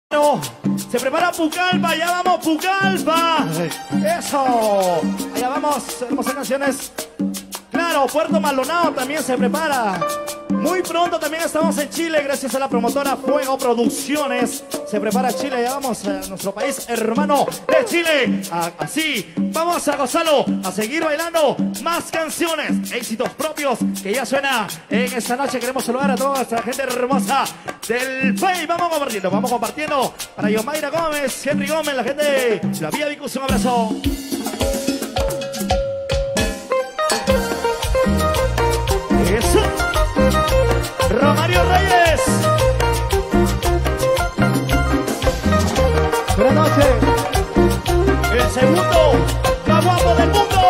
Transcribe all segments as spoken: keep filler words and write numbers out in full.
No, se prepara Pucallpa, allá vamos Pucallpa. Eso, allá vamos, hermosas canciones. Claro, Puerto Maldonado también se prepara. Muy pronto también estamos en Chile, gracias a la promotora Fuego Producciones. Se prepara Chile, ya vamos a nuestro país hermano de Chile. Así, vamos a gozarlo, a seguir bailando más canciones, éxitos propios que ya suena en esta noche. Queremos saludar a toda nuestra gente hermosa del país. Vamos compartiendo, vamos compartiendo para Yomaira Gómez, Henry Gómez, la gente de la Vía Vicus, un abrazo. Eso. Romario Reyes. Buenas noches. El segundo más guapo del mundo.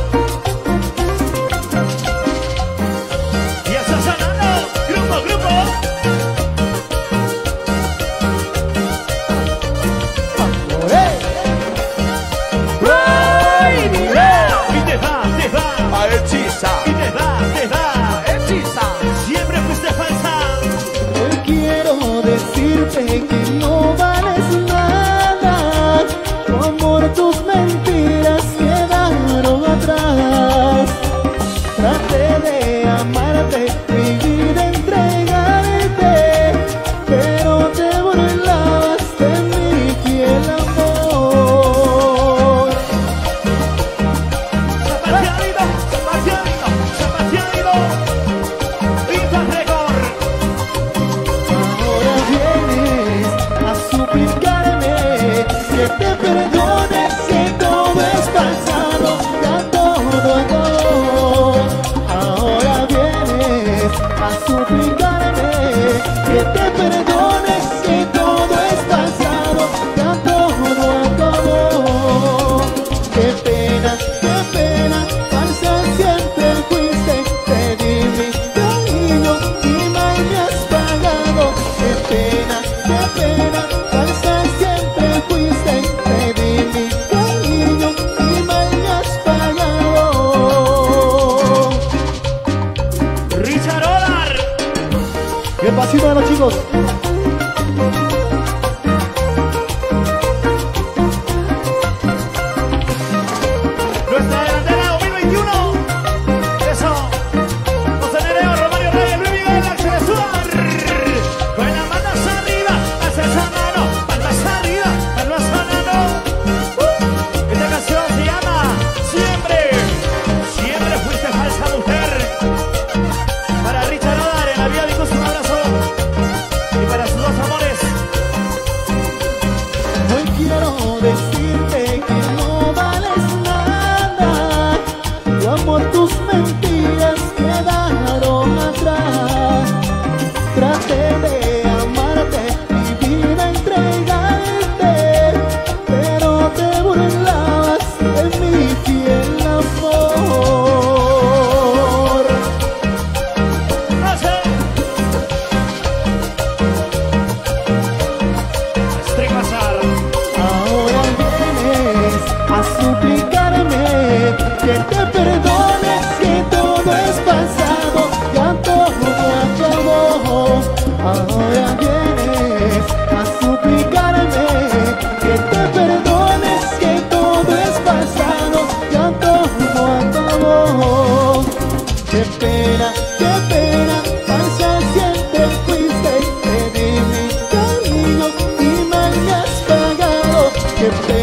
Y está sonando. Grupo, grupo. Y te va, te va. A hechiza. Y te va, te va. Hechiza. Siempre fuiste falsa. Hoy quiero decirte que no vales nada. Tu amor, tus mentiras quedaron atrás. Traté de amarte, mi vida entregarte, pero te burlabas de mi fiel amor. Zapateadito, zapateadito, zapateadito. Viva Record. Ahora vienes a suplicarme que te perdones, que todo es pasado, ya todo acabó. Ahora vienes a suplicarme que te perdones, que todo es pasado, ya todo acabó. Qué pena, qué pena, falsa siempre fuiste, te di mi cariño y mal me has pagado. Qué pena, qué pena, falsa siempre fuiste, te di mi cariño y mal me has pagado. Richard Olar. Bien pasito de los chicos. Nuestra delantera dos mil veintiuno. Eso. José Nereo, Romario Reyes, Luis Miguel, Axel Esudar. Con las manos arriba, hacia esa mano. Palmas arriba, palmas sonando. Uh, Esta canción se llama Siempre. Siempre fuiste falsa mujer. Para Richard Olar en la Vía Vicus, un abrazo. Y para sus dos amores. Hoy quiero decirte que no vales nada. Tu amor, tus mentiras quedaron atrás. Traté de amarte, mi vida entregarte, pero te burlabas de mi fiel amor. No sé. Street Bazar. Ahora vienes a suplicarme que te perdones, que todo es pasado, ya todo acabó. Ahora vienes a suplicarme que te perdones, que todo es pasado, ya todo acabó. Qué pena, qué pena, falsa siempre fuiste, te di mi cariño y mal me has pagado. Qué pena.